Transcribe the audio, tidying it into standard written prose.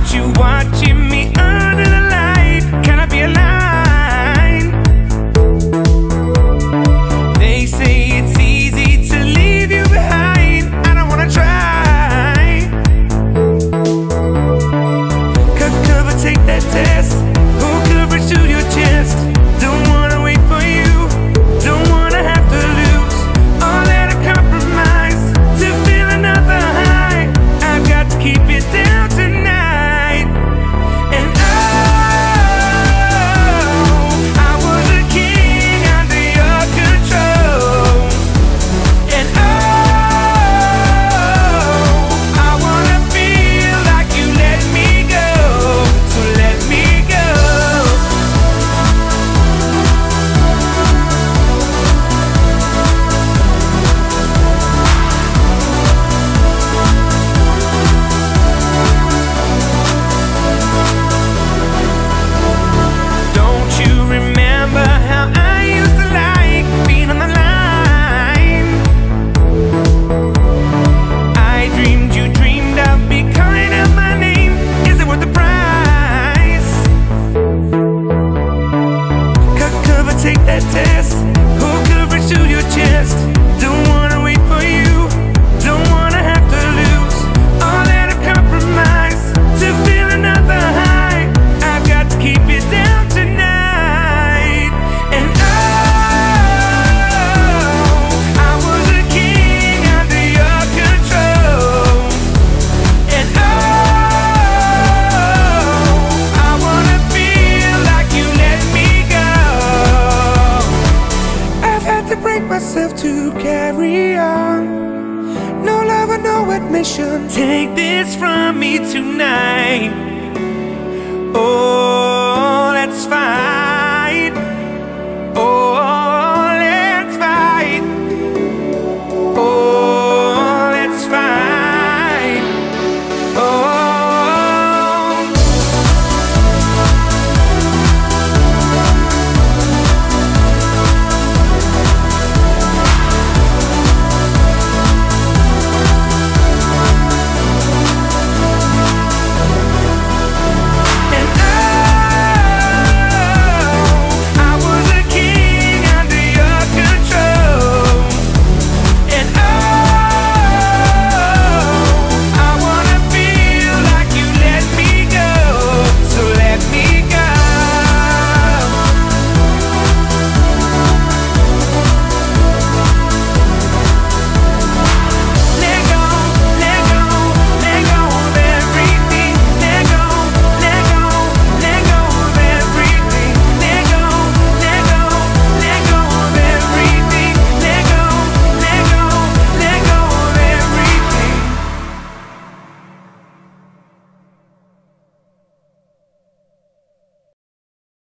you watching me under the light? Can I be a line? They say it's easy to leave you behind. I don't wanna try. Cut cover, take that test. Hold coverage to your chest. Don't wanna wait for you. Don't wanna have to lose all that I compromise to feel another high. I've got to keep it down tonight. And oh, I was a king under your control. And oh, I wanna feel like you let me go. So let me go. Don't you remember how I used to like being on the line? I dreamed you dreamed of me calling out my name. Is it worth the price? Cut cover, take that test. Hold coverage to your chest. Don't wanna wait for you. Don't wanna have to lose all that I compromise to feel another high. I've got to keep it down tonight. And oh, I was a king under your control. And oh, I wanna feel like you let me go. I've had to break myself to carry on. No love or no admission. Take this from me tonight. Oh, that's fine.